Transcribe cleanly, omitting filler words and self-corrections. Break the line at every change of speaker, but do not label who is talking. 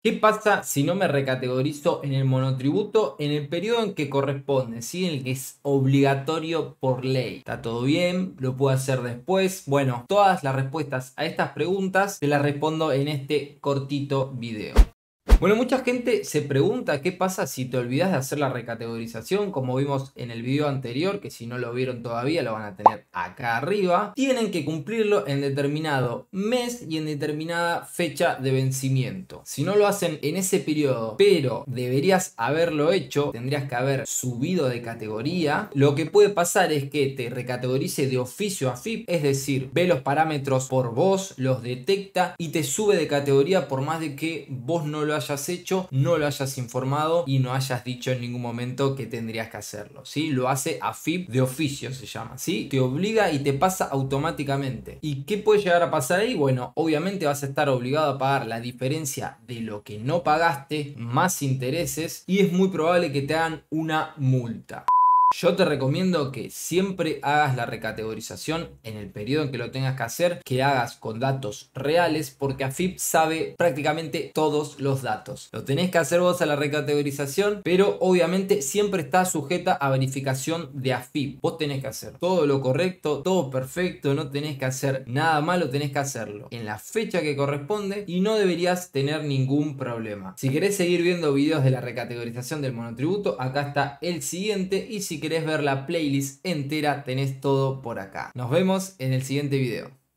¿Qué pasa si no me recategorizo en el monotributo en el periodo en que corresponde? ¿Sí? En el que es obligatorio por ley. ¿Está todo bien? ¿Lo puedo hacer después? Bueno, todas las respuestas a estas preguntas te las respondo en este cortito video. Bueno, mucha gente se pregunta qué pasa si te olvidas de hacer la recategorización, como vimos en el video anterior, que si no lo vieron todavía lo van a tener acá arriba. Tienen que cumplirlo en determinado mes y en determinada fecha de vencimiento. Si no lo hacen en ese periodo, pero deberías haberlo hecho, tendrías que haber subido de categoría, lo que puede pasar es que te recategorice de oficio a AFIP, es decir, ve los parámetros por vos, los detecta y te sube de categoría por más de que vos no lo hayas hecho, no lo hayas informado y no hayas dicho en ningún momento que tendrías que hacerlo, ¿sí? Lo hace AFIP de oficio, se llama, ¿sí? Te obliga y te pasa automáticamente. ¿Y qué puede llegar a pasar ahí? Bueno, obviamente vas a estar obligado a pagar la diferencia de lo que no pagaste, más intereses, y es muy probable que te hagan una multa. Yo te recomiendo que siempre hagas la recategorización en el periodo en que lo tengas que hacer, que hagas con datos reales, porque AFIP sabe prácticamente todos los datos. Lo tenés que hacer vos a la recategorización, pero obviamente siempre está sujeta a verificación de AFIP. Vos tenés que hacer todo lo correcto, todo perfecto, no tenés que hacer nada malo, tenés que hacerlo en la fecha que corresponde y no deberías tener ningún problema. Si querés seguir viendo videos de la recategorización del monotributo, acá está el siguiente, y si querés ver la playlist entera tenés todo por acá. Nos vemos en el siguiente video.